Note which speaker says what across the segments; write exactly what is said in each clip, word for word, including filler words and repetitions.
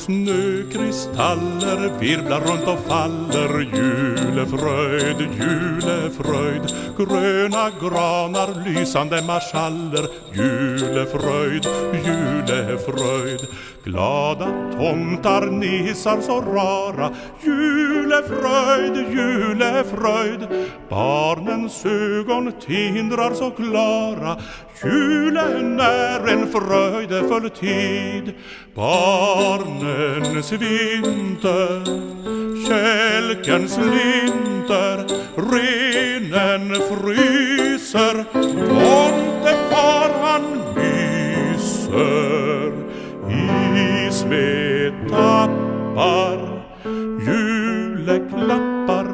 Speaker 1: Snökristaller virvlar runt och faller. Julefröjd, julefröjd. Gröna granar, lysande marschaller. Julefröjd, julefröjd. Glada tomtar, nissar så rara. Julefröjd, julefröjd. Barnens ögon tindrar så klara. Julen är en fröjdefull tid. Barnens vinter, kälkens linter, renen fryser, tomtefar han myser. Is med tappar, juleklappar,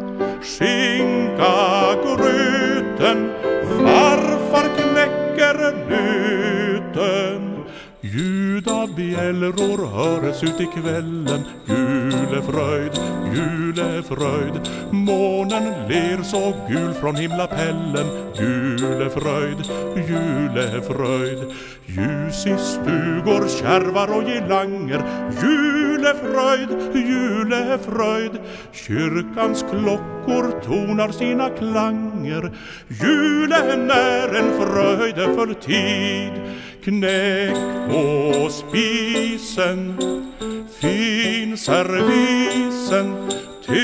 Speaker 1: skinka gröten, farfar knäcker nöten. Ljud av bjällror höres ut i kvällen. Julefröjd, julefröjd. Månen ler så gul från himlapellen. Julefröjd, julefröjd. Ljus i stugor, kärvar och girlanger. Julefröjd, julefröjd. Kyrkans klockor tonar sina klanger. Julen är en fröjdefull tid. Knäck på spisen, fin servisen, T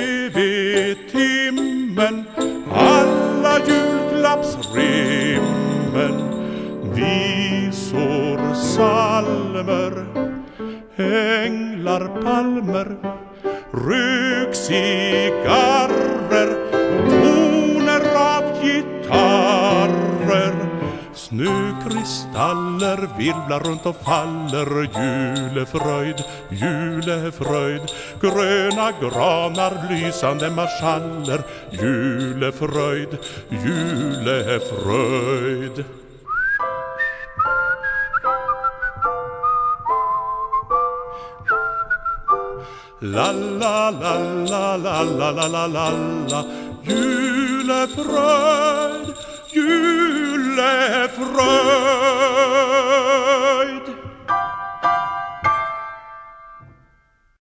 Speaker 1: V-timmen, alla julklappsrimmen, visor, salmer, änglar, palmer, rökcigarrer, toner av gitarrer. Snökristaller virvlar runt och faller. Julefröjd, julefröjd. Gröna granar, lysande marschaller. Julefröjd, julefröjd. La la la la la la la la la. Julefröjd.